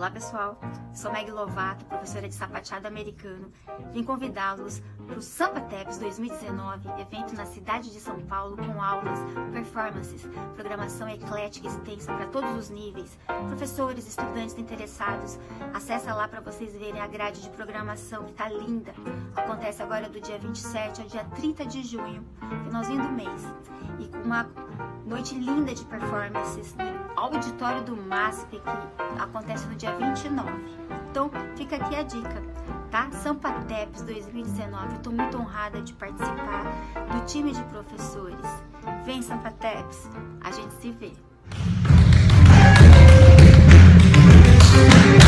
Olá pessoal, sou Meg Lovato, professora de sapateado americano. Vim convidá-los para o Sampateps 2019, evento na cidade de São Paulo com aulas, performances, programação eclética extensa para todos os níveis, professores, estudantes interessados. Acessa lá para vocês verem a grade de programação que está linda. Acontece agora do dia 27 ao dia 30 de junho, finalzinho do mês, e com uma noite linda de performances no auditório do MASP, que acontece no dia 29. Então fica aqui a dica, tá? Sampateps 2019, eu tô muito honrada de participar do time de professores. Vem Sampateps, a gente se vê!